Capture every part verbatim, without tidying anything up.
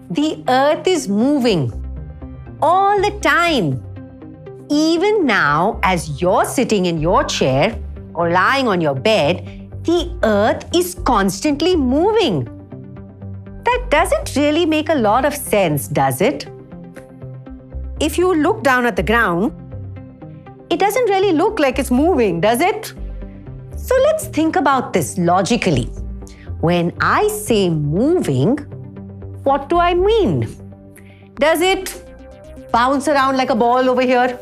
the Earth is moving all the time. Even now, as you're sitting in your chair or lying on your bed, the Earth is constantly moving. That doesn't really make a lot of sense, does it? If you look down at the ground, it doesn't really look like it's moving, does it? So let's think about this logically. When I say moving, what do I mean? Does it bounce around like a ball over here?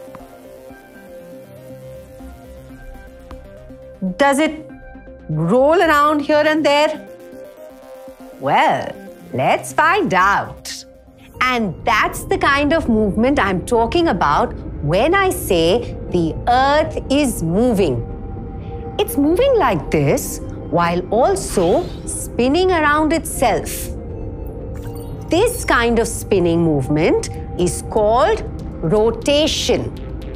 Does it roll around here and there? Well, let's find out. And that's the kind of movement I'm talking about when I say the Earth is moving. It's moving like this while also spinning around itself. This kind of spinning movement is called rotation.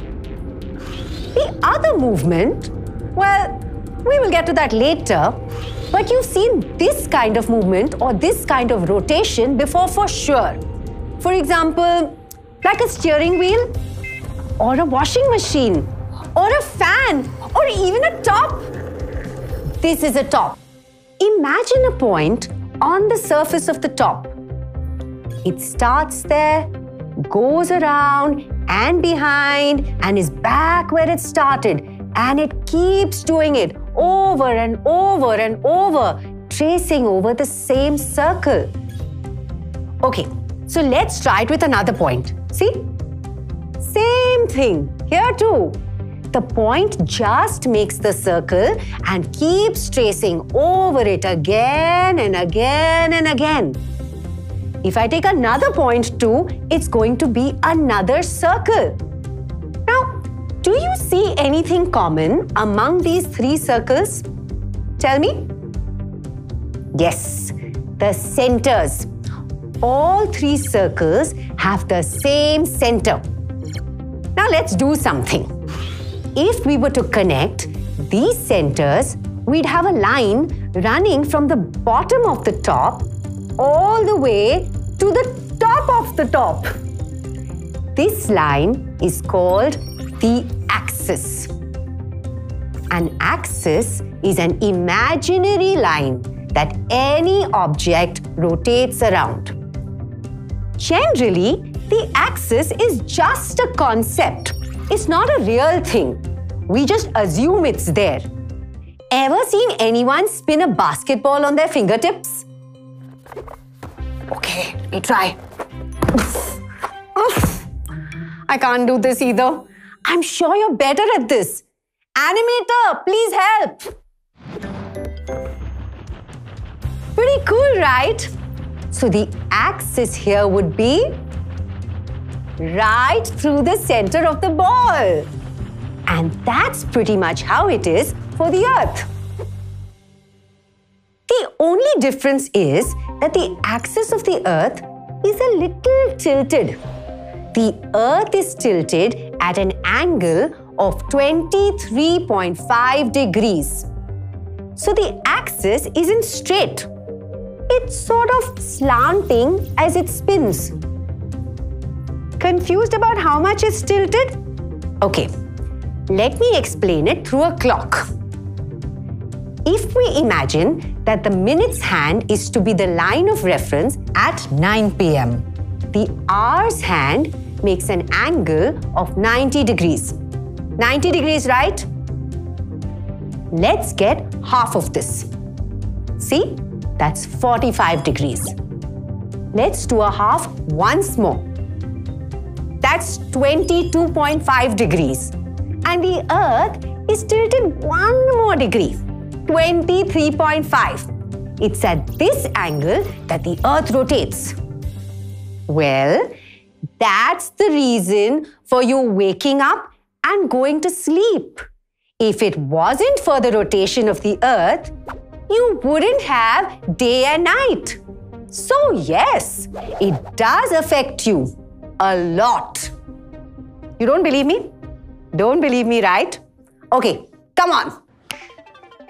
The other movement, well, we will get to that later, but you've seen this kind of movement or this kind of rotation before for sure. For example, like a steering wheel, or a washing machine, or a fan, or even a top. This is a top. Imagine a point on the surface of the top. It starts there, goes around and behind, and is back where it started. And it keeps doing it over and over and over, tracing over the same circle. Okay, so let's try it with another point. See? Same thing here too. The point just makes the circle and keeps tracing over it again and again and again. If I take another point too, it's going to be another circle. Now, do you see anything common among these three circles? Tell me. Yes, the centers. All three circles have the same center. Now let's do something. If we were to connect these centers, we'd have a line running from the bottom of the top all the way to the top of the top. This line is called the axis. An axis is an imaginary line that any object rotates around. Generally, the axis is just a concept. It's not a real thing. We just assume it's there. Ever seen anyone spin a basketball on their fingertips? Okay, let me try. I can't do this either. I'm sure you're better at this. Animator, please help. Pretty cool, right? So the axis here would be right through the center of the ball. And that's pretty much how it is for the Earth. The only difference is that the axis of the Earth is a little tilted. The Earth is tilted at an angle of twenty-three point five degrees. So the axis isn't straight. It's sort of slanting as it spins. Confused about how much it's tilted? Okay, let me explain it through a clock. If we imagine that the minute's hand is to be the line of reference at nine p m, the hour's hand makes an angle of ninety degrees. ninety degrees, right? Let's get half of this. See? That's forty-five degrees. Let's do a half once more. That's twenty-two point five degrees. And the Earth is tilted one more degree, twenty-three point five. It's at this angle that the Earth rotates. Well, that's the reason for you waking up and going to sleep. If it wasn't for the rotation of the Earth, you wouldn't have day and night. So yes, it does affect you a lot. You don't believe me? Don't believe me, right? Okay, come on.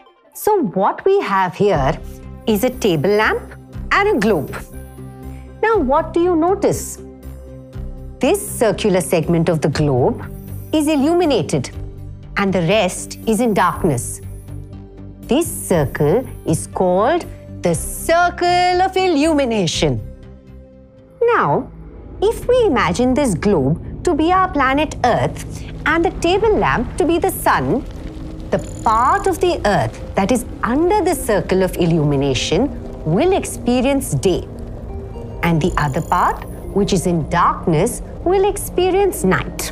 So what we have here is a table lamp and a globe. Now Now, what do you notice? This circular segment of the globe is illuminated and the rest is in darkness. This circle is called the circle of illumination. Now, if we imagine this globe to be our planet Earth and the table lamp to be the sun, the part of the Earth that is under the circle of illumination will experience day, and the other part, which is in darkness, will experience night.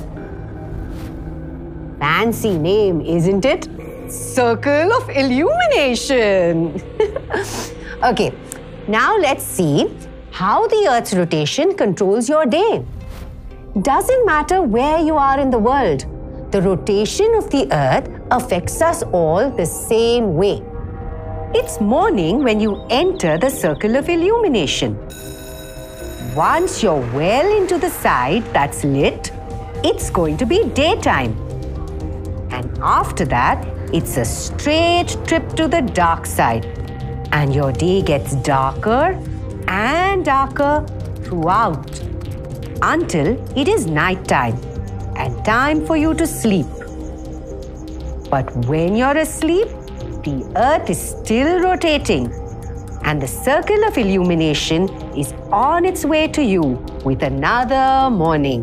Fancy name, isn't it? Circle of illumination. Okay, now let's see how the Earth's rotation controls your day. Doesn't matter where you are in the world, the rotation of the Earth affects us all the same way. It's morning when you enter the circle of illumination. Once you're well into the side that's lit, it's going to be daytime. And after that, it's a straight trip to the dark side. And your day gets darker and darker throughout until it is night time and time for you to sleep. But when you're asleep, the Earth is still rotating and the circle of illumination is on its way to you with another morning.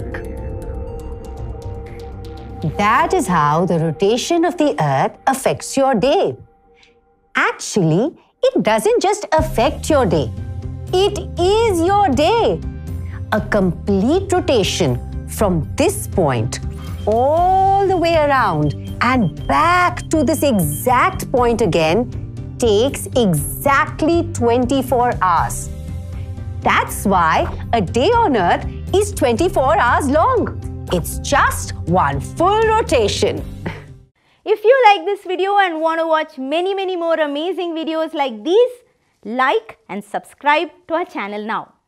That is how the rotation of the Earth affects your day. Actually, it doesn't just affect your day. It is your day. A complete rotation from this point all the way around and back to this exact point again takes exactly twenty-four hours. That's why a day on Earth is twenty-four hours long. It's just one full rotation. If you like this video and want to watch many many more amazing videos like these, like and subscribe to our channel now.